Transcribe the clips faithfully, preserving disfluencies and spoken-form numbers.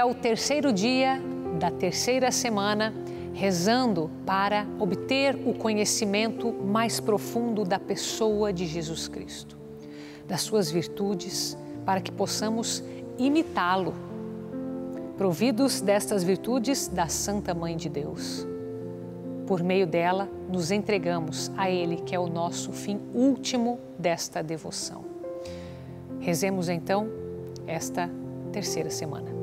o terceiro dia da terceira semana, rezando para obter o conhecimento mais profundo da pessoa de Jesus Cristo, das suas virtudes, para que possamos imitá-lo, providos destas virtudes da Santa Mãe de Deus. Por meio dela, nos entregamos a Ele, que é o nosso fim último desta devoção. Rezemos então esta terceira semana.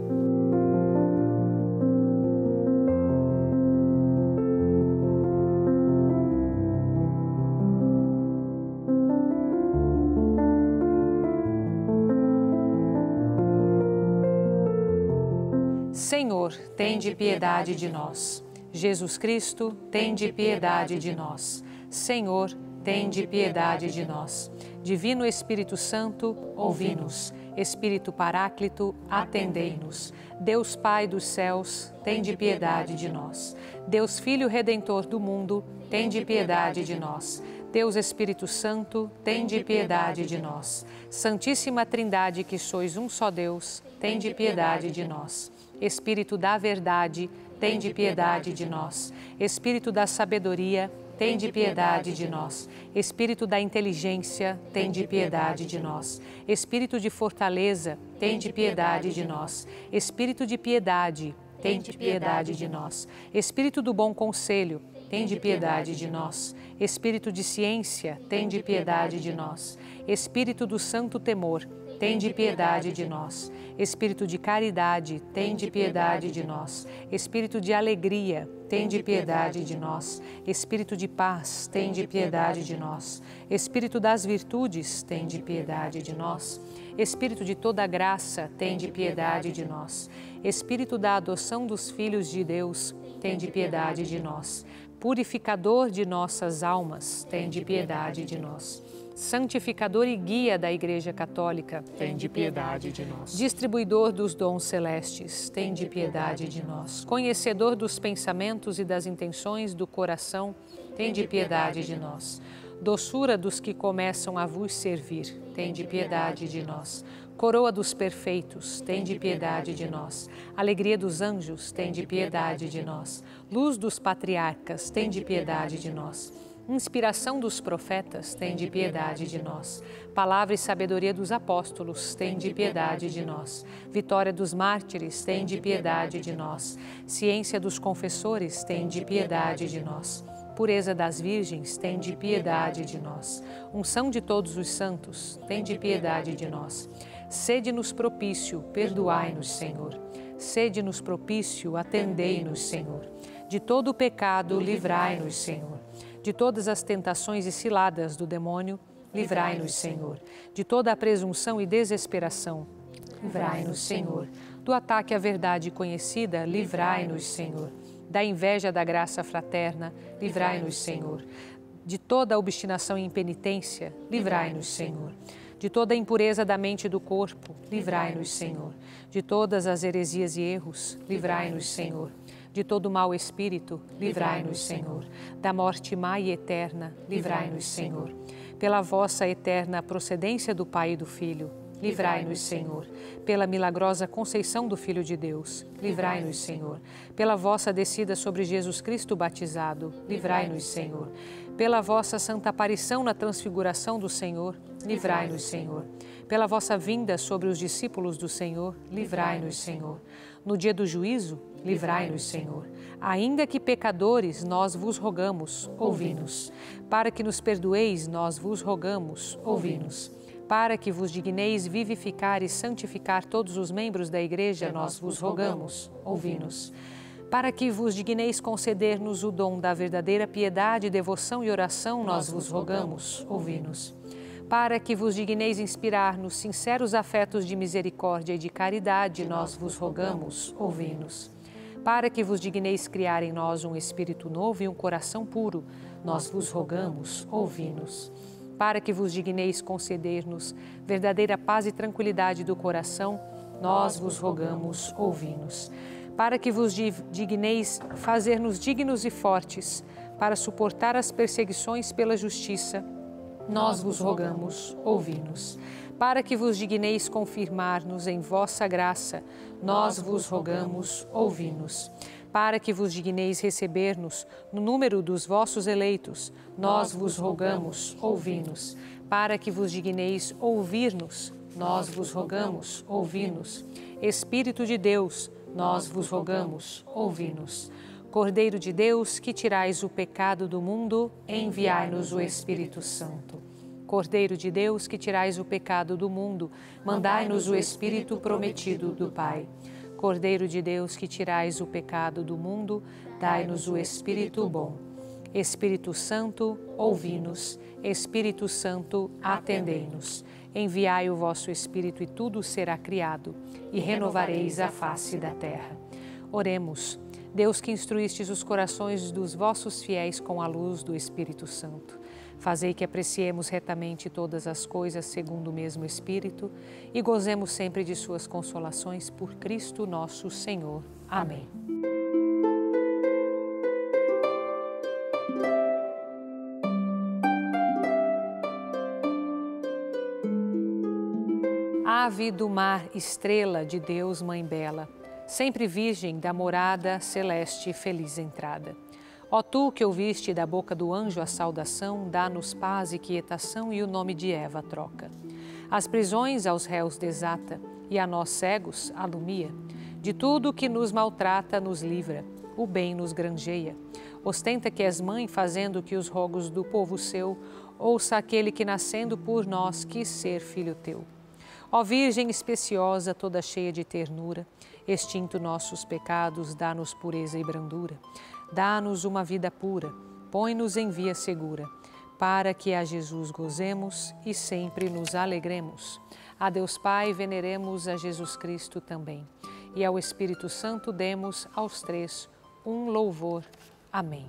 Senhor, tende piedade de nós. Jesus Cristo, tende piedade de nós. Senhor, tende piedade de nós. Divino Espírito Santo, ouvi-nos. Espírito Paráclito, atendei-nos. Deus Pai dos céus, tende piedade de nós. Deus Filho Redentor do mundo, tende piedade de nós. Deus Espírito Santo, tende piedade de nós. Santíssima Trindade, que sois um só Deus, tende piedade de nós. Espírito da verdade, tende piedade de nós. Espírito da sabedoria, tende piedade de nós. Espírito da inteligência, tende piedade de nós. Espírito de fortaleza, tende piedade de nós. Espírito de piedade, tende piedade de nós. Espírito do bom conselho, tende piedade de nós. Espírito de ciência, tende piedade de nós. Espírito do santo temor, tende piedade de nós. Espírito de caridade, tende piedade de nós. Espírito de alegria, tende piedade de nós. Espírito de paz, tende piedade de nós. Espírito das virtudes, tende piedade de nós. Espírito de toda graça, tende piedade de nós. Espírito da adoção dos filhos de Deus, tende piedade de nós. Purificador de nossas almas, tende piedade de nós. Santificador e guia da Igreja Católica, tende piedade de nós. Distribuidor dos dons celestes, tende piedade de nós. Conhecedor dos pensamentos e das intenções do coração, tende piedade de nós. Doçura dos que começam a vos servir, tende piedade de nós. Coroa dos perfeitos, tende piedade de nós. Alegria dos anjos, tende piedade de nós. Luz dos patriarcas, tende piedade de nós. Inspiração dos profetas, tende piedade de nós. Palavra e sabedoria dos apóstolos, tende piedade de nós. Vitória dos mártires, tende piedade de nós. Ciência dos confessores, tende piedade de nós. Pureza das virgens, tende piedade de nós. Unção de todos os santos, tende piedade de nós. Sede-nos propício, perdoai-nos, Senhor. Sede-nos propício, atendei-nos, Senhor. De todo o pecado, livrai-nos, Senhor. De todas as tentações e ciladas do demônio, livrai-nos, Senhor. De toda a presunção e desesperação, livrai-nos, Senhor. Do ataque à verdade conhecida, livrai-nos, Senhor. Da inveja da graça fraterna, livrai-nos, Senhor. De toda a obstinação e impenitência, livrai-nos, Senhor. De toda a impureza da mente e do corpo, livrai-nos, Senhor. De todas as heresias e erros, livrai-nos, Senhor. De todo mau espírito, livrai-nos, Senhor. Da morte má e eterna, livrai-nos, Senhor. Pela vossa eterna procedência do Pai e do Filho, livrai-nos, Senhor. Pela milagrosa conceição do Filho de Deus, livrai-nos, Senhor. Pela vossa descida sobre Jesus Cristo batizado, livrai-nos, Senhor. Pela vossa santa aparição na transfiguração do Senhor, livrai-nos, Senhor. Pela vossa vinda sobre os discípulos do Senhor, livrai-nos, Senhor. No dia do juízo, livrai-nos, Senhor. Ainda que pecadores, nós vos rogamos, ouvi-nos. Para que nos perdoeis, nós vos rogamos, ouvi-nos. Para que vos digneis vivificar e santificar todos os membros da Igreja, nós vos rogamos, ouvi-nos. Para que vos digneis conceder-nos o dom da verdadeira piedade, devoção e oração, nós vos rogamos, ouvi-nos. Para que vos digneis inspirar-nos sinceros afetos de misericórdia e de caridade, nós vos rogamos, ouvi-nos. Para que vos digneis criar em nós um espírito novo e um coração puro, nós vos rogamos, ouvi-nos. Para que vos digneis conceder-nos verdadeira paz e tranquilidade do coração, nós vos rogamos, ouvi-nos. Para que vos digneis fazer-nos dignos e fortes, para suportar as perseguições pela justiça, nós vos rogamos, ouvi-nos. Para que vos digneis confirmar-nos em vossa graça, nós vos rogamos, ouvi-nos. Para que vos digneis receber-nos no número dos vossos eleitos, nós vos rogamos, ouvi-nos. Para que vos digneis ouvir-nos, nós vos rogamos, ouvi-nos. Espírito de Deus, nós vos rogamos, ouvi-nos. Cordeiro de Deus, que tirais o pecado do mundo, enviai-nos o Espírito Santo. Cordeiro de Deus, que tirais o pecado do mundo, mandai-nos o Espírito prometido do Pai. Cordeiro de Deus, que tirais o pecado do mundo, dai-nos o Espírito bom. Espírito Santo, ouvi-nos. Espírito Santo, atendei-nos. Enviai o vosso Espírito e tudo será criado, e renovareis a face da terra. Oremos. Deus, que instruístes os corações dos vossos fiéis com a luz do Espírito Santo, fazei que apreciemos retamente todas as coisas segundo o mesmo Espírito e gozemos sempre de suas consolações por Cristo nosso Senhor. Amém. Ave do mar, estrela de Deus, Mãe bela, sempre virgem da morada celeste, feliz entrada. Ó tu que ouviste da boca do anjo a saudação, dá-nos paz e quietação e o nome de Eva troca. As prisões aos réus desata e a nós cegos alumia. De tudo que nos maltrata nos livra, o bem nos granjeia. Ostenta que és mãe, fazendo que os rogos do povo seu ouça aquele que nascendo por nós quis ser filho teu. Ó Virgem especiosa, toda cheia de ternura, extinto nossos pecados, dá-nos pureza e brandura. Dá-nos uma vida pura, põe-nos em via segura, para que a Jesus gozemos e sempre nos alegremos. A Deus Pai veneremos, a Jesus Cristo também. E ao Espírito Santo demos aos três um louvor. Amém.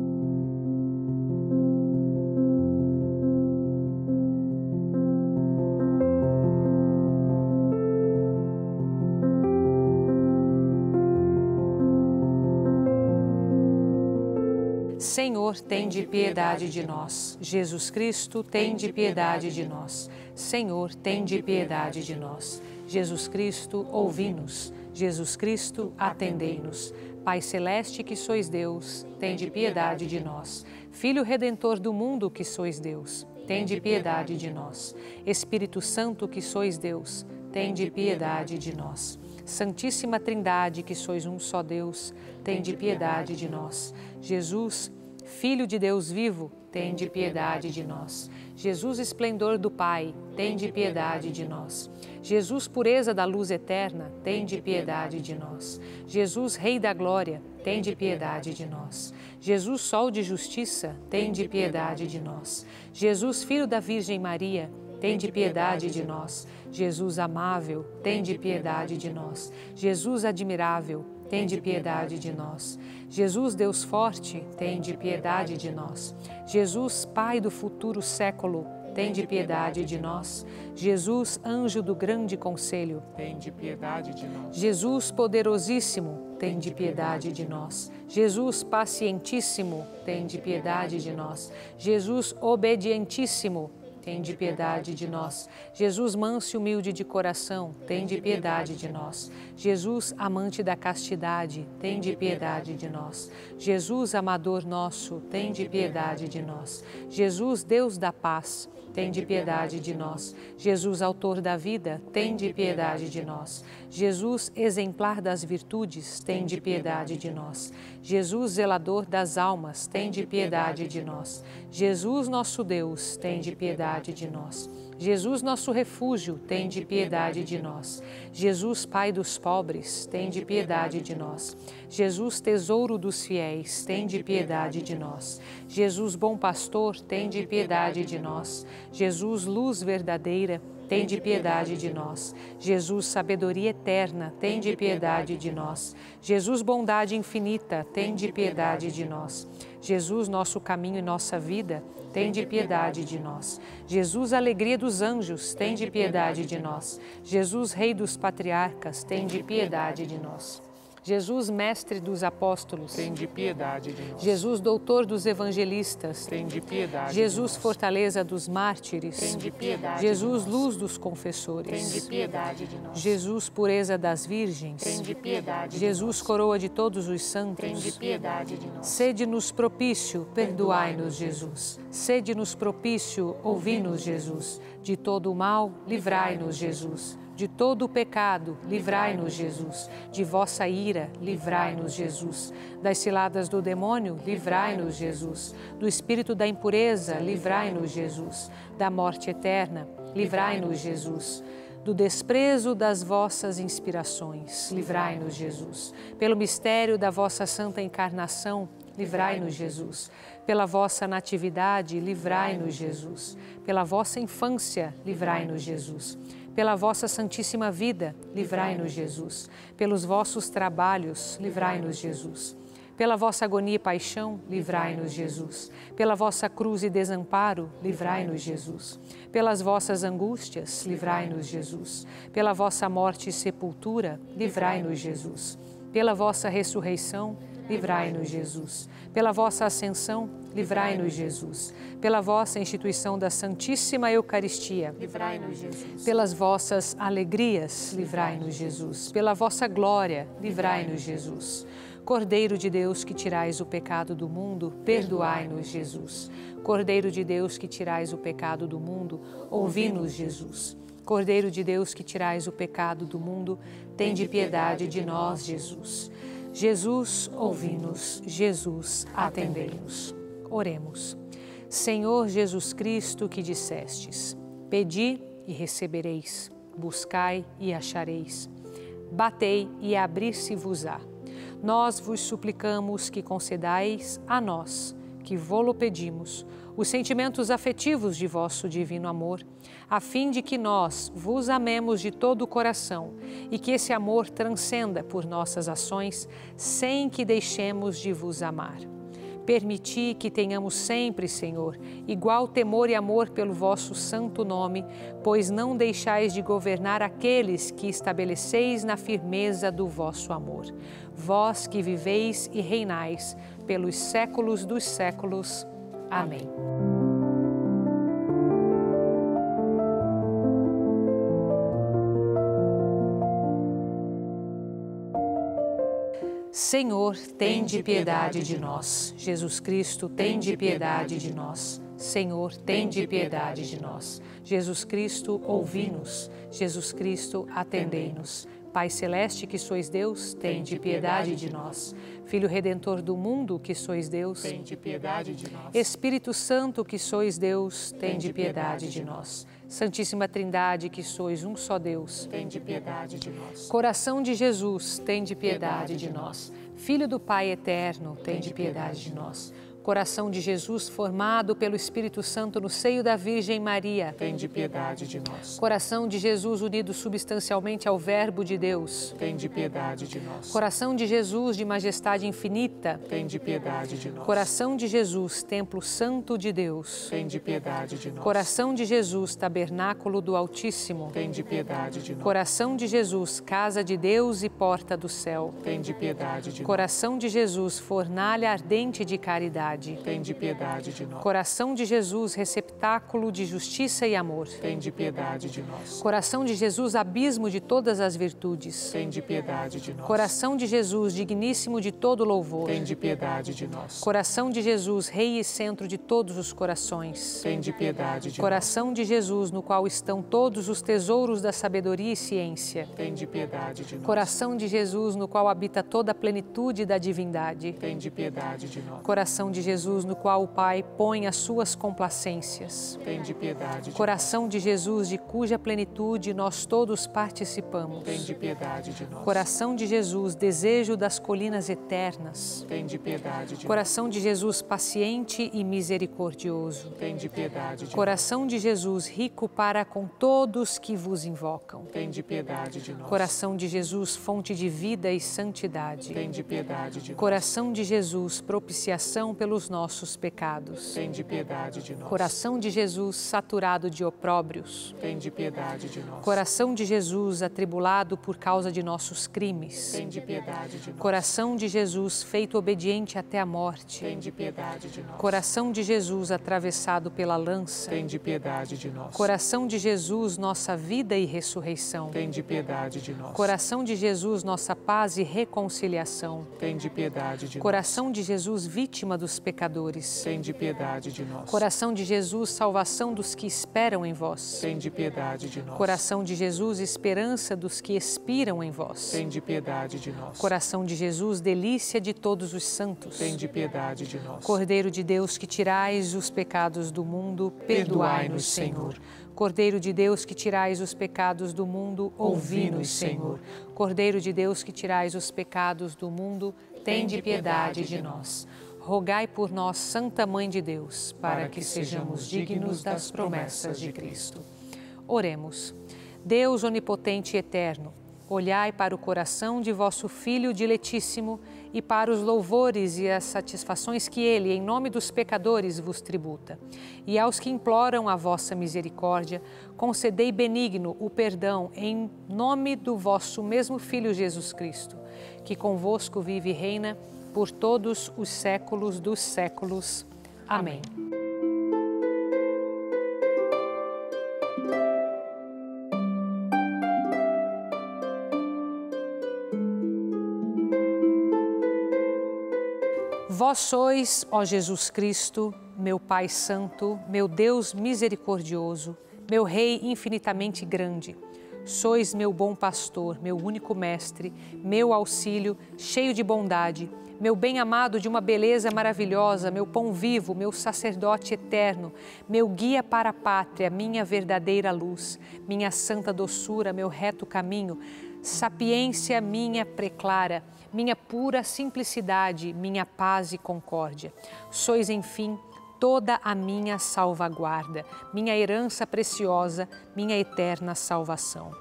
Senhor, tende piedade de nós. Jesus Cristo, tende piedade de nós. Senhor, tende piedade de nós. Jesus Cristo, ouvi-nos. Jesus Cristo, atendei-nos. Pai Celeste, que sois Deus, tende piedade de nós. Filho Redentor do mundo, que sois Deus, tende piedade de nós. Espírito Santo, que sois Deus, tende piedade de nós. Santíssima Trindade, que sois um só Deus, tende piedade de nós. Jesus, Filho de Deus vivo, tende piedade de nós. Jesus, esplendor do Pai, tende piedade de nós. Jesus, pureza da luz eterna, tende piedade de nós. Jesus, Rei da glória, tende piedade de nós. Jesus, sol de justiça, tende piedade de nós. Jesus, Filho da Virgem Maria, tende piedade de nós. Jesus amável, tende piedade de nós. Jesus admirável, tende piedade de nós. Jesus, Deus forte, tende piedade de nós. Jesus, Pai do futuro século, tende piedade de nós. Jesus, anjo do grande conselho, tende piedade de nós. Jesus, poderosíssimo, tende piedade de nós. Jesus, pacientíssimo, tende piedade de nós. Jesus, obedientíssimo, tende piedade de nós. Jesus, manso e humilde de coração, tende piedade de nós. Jesus, amante da castidade, tende piedade de nós. Jesus, amador nosso, tende piedade de nós. Jesus, Deus da paz, tende piedade de nós. Jesus, autor da vida, tende piedade de nós. Jesus, exemplar das virtudes, tende piedade de nós. Jesus, zelador das almas, tende piedade de nós. Jesus, nosso Deus, tende piedade de nós. Jesus, nosso refúgio, tende piedade de nós. Jesus, Pai dos pobres, tende piedade de nós. Jesus, tesouro dos fiéis, tende piedade de nós. Jesus, bom pastor, tende piedade de nós. Jesus, luz verdadeira, tende piedade de nós. Jesus, sabedoria eterna, tende piedade de nós. Jesus, bondade infinita, tende piedade de nós. Jesus, nosso caminho e nossa vida, tende piedade de nós. Jesus, alegria dos anjos, tende piedade de nós. Jesus, Rei dos patriarcas, tende piedade de nós. Jesus, mestre dos apóstolos. tende piedade de nós. Jesus, doutor dos evangelistas. tende piedade Jesus, de nós. fortaleza dos mártires. tende piedade Jesus, de nós. luz dos confessores. tende piedade de nós. Jesus, pureza das virgens. tende piedade Jesus, de nós. coroa de todos os santos. tende piedade de nós. Sede-nos propício, perdoai-nos, Jesus. Sede-nos propício, ouvi-nos, Jesus. De todo o mal, livrai-nos, Jesus. De todo o pecado, livrai-nos, Jesus. De vossa ira, livrai-nos, Jesus. Das ciladas do demônio, livrai-nos, Jesus. Do espírito da impureza, livrai-nos, Jesus. Da morte eterna, livrai-nos, Jesus. Do desprezo das vossas inspirações, livrai-nos, Jesus. Pelo mistério da vossa santa encarnação, livrai-nos, Jesus. Pela vossa natividade, livrai-nos, Jesus. Pela vossa infância, livrai-nos, Jesus. Pela vossa santíssima vida, livrai-nos, Jesus. Pelos vossos trabalhos, livrai-nos, Jesus. Pela vossa agonia e paixão, livrai-nos, Jesus. Pela vossa cruz e desamparo, livrai-nos, Jesus. Pelas vossas angústias, livrai-nos, Jesus. Pela vossa morte e sepultura, livrai-nos, Jesus. Pela vossa ressurreição, livrai-nos, Jesus. Pela vossa ascensão, livrai-nos, Jesus. Pela vossa instituição da Santíssima Eucaristia, livrai-nos, Jesus. Pelas vossas alegrias, livrai-nos, Jesus. Pela vossa glória, livrai-nos, Jesus. Cordeiro de Deus, que tirais o pecado do mundo, perdoai-nos, Jesus. Cordeiro de Deus, que tirais o pecado do mundo, ouvi-nos, Jesus. Cordeiro de Deus, que tirais o pecado do mundo, tende piedade de nós, Jesus. Jesus, ouvi-nos. Jesus, atendei-nos. Oremos. Senhor Jesus Cristo, que dissestes: pedi e recebereis, buscai e achareis, batei e abrir-se-vos-á. Nós vos suplicamos que concedais a nós, que vô-lo pedimos, os sentimentos afetivos de vosso divino amor, a fim de que nós vos amemos de todo o coração e que esse amor transcenda por nossas ações, sem que deixemos de vos amar. Permiti que tenhamos sempre, Senhor, igual temor e amor pelo vosso santo nome, pois não deixais de governar aqueles que estabeleceis na firmeza do vosso amor. Vós que viveis e reinais pelos séculos dos séculos. Amém. Senhor, tende piedade de nós. Jesus Cristo, tende piedade de nós. Senhor, tende piedade de nós. Jesus Cristo, ouvi-nos. Jesus Cristo, atendei-nos. Pai Celeste, que sois Deus, tende piedade de nós. Filho Redentor do mundo, que sois Deus, tende piedade de nós. Espírito Santo, que sois Deus, tende piedade de nós. Santíssima Trindade, que sois um só Deus, tende piedade de nós. Coração de Jesus, tende piedade de nós. Filho do Pai Eterno, tende piedade de nós. Coração de Jesus, formado pelo Espírito Santo no seio da Virgem Maria, tende piedade de nós. Coração de Jesus unido substancialmente ao Verbo de Deus, tende piedade de nós. Coração de Jesus de majestade infinita, tende piedade de nós. Coração de Jesus, templo santo de Deus, tende piedade de nós. Coração de Jesus, tabernáculo do Altíssimo, tende piedade de nós. Coração de Jesus, casa de Deus e porta do céu, tende piedade de nós. Coração de Jesus, fornalha ardente de caridade, tende piedade de nós. Coração de Jesus, receptáculo de justiça e amor, tende piedade de nós. Coração de Jesus, abismo de todas as virtudes, tende piedade de nós. Coração de Jesus, digníssimo de todo louvor, tende piedade de nós. Coração de Jesus, rei e centro de todos os corações, tende piedade de Coração nós. de Jesus, no qual estão todos os tesouros da sabedoria e ciência, tende piedade de nós. Coração de Jesus, no qual habita toda a plenitude da divindade, tende piedade de nós. Coração de Jesus, no qual o Pai põe as suas complacências, tende piedade de Coração de Jesus, de cuja plenitude nós todos participamos, tende piedade de nós. Coração de Jesus, desejo das colinas eternas, tende piedade de Coração de Jesus, paciente e misericordioso, nós. tende piedade de Coração de Jesus, rico para com todos que vos invocam, nós. tende piedade de nós. Coração de Jesus, fonte de vida e santidade, tende piedade de nós. Coração de Jesus, propiciação pelos pelos nossos pecados. Tende piedade de nós. Coração de Jesus saturado de opróbrios. Tende piedade de nós. Coração de Jesus atribulado por causa de nossos crimes. Tende piedade de nós. Coração de Jesus feito obediente até a morte. Tende piedade de nós. Coração de Jesus atravessado pela lança. Tende piedade de nós. Coração de Jesus, nossa vida e ressurreição. Tende piedade de nós. Coração de Jesus, nossa paz e reconciliação. Tende piedade de nós. Coração de Jesus, vítima dos pecadores. Tende piedade de nós. Coração de Jesus, salvação dos que esperam em vós. Tende piedade de nós. Coração de Jesus, esperança dos que expiram em vós. Tende piedade de nós. Coração de Jesus, delícia de todos os santos. Tende piedade de nós. Cordeiro de Deus, que tirais os pecados do mundo, perdoai-nos, Senhor. Cordeiro de Deus, que tirais os pecados do mundo, ouvi-nos, Senhor. Cordeiro de Deus, que tirais os pecados do mundo, tende piedade de nós. Rogai por nós, Santa Mãe de Deus, para que sejamos dignos das promessas de Cristo. Oremos. Deus onipotente e eterno, olhai para o coração de vosso Filho diletíssimo e para os louvores e as satisfações que Ele, em nome dos pecadores, vos tributa. E aos que imploram a vossa misericórdia, concedei benigno o perdão em nome do vosso mesmo Filho Jesus Cristo, que convosco vive e reina por todos os séculos dos séculos. Amém. Vós sois, ó Jesus Cristo, meu Pai Santo, meu Deus misericordioso, meu Rei infinitamente grande. Sois meu bom pastor, meu único mestre, meu auxílio, cheio de bondade, meu bem-amado de uma beleza maravilhosa, meu pão vivo, meu sacerdote eterno, meu guia para a pátria, minha verdadeira luz, minha santa doçura, meu reto caminho, sapiência minha preclara, minha pura simplicidade, minha paz e concórdia. Sois, enfim, toda a minha salvaguarda, minha herança preciosa, minha eterna salvação.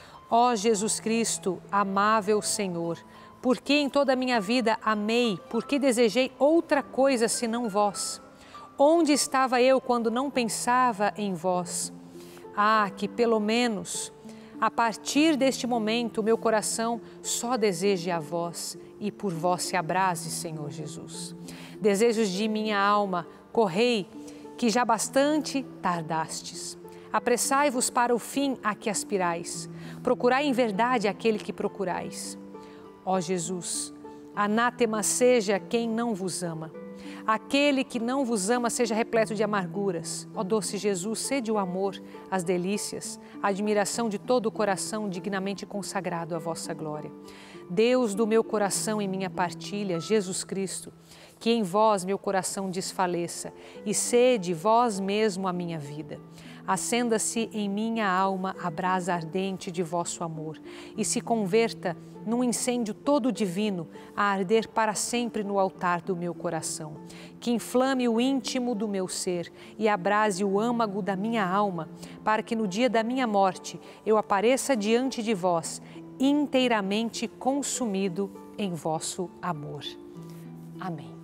Ó Jesus Cristo, amável Senhor, porque em toda a minha vida amei, porque desejei outra coisa senão vós? Onde estava eu quando não pensava em vós? Ah, que pelo menos, a partir deste momento, meu coração só deseje a vós e por vós se abrase, Senhor Jesus. Desejos de minha alma, correi, que já bastante tardastes. Apressai-vos para o fim a que aspirais. Procurai em verdade aquele que procurais. Ó Jesus, anátema seja quem não vos ama. Aquele que não vos ama seja repleto de amarguras. Ó doce Jesus, sede o amor, as delícias, a admiração de todo o coração dignamente consagrado à vossa glória. Deus do meu coração e minha partilha, Jesus Cristo, que em vós meu coração desfaleça e sede vós mesmo a minha vida. Acenda-se em minha alma a brasa ardente de vosso amor e se converta num incêndio todo divino a arder para sempre no altar do meu coração. Que inflame o íntimo do meu ser e abrase o âmago da minha alma, para que no dia da minha morte eu apareça diante de vós, inteiramente consumido em vosso amor. Amém.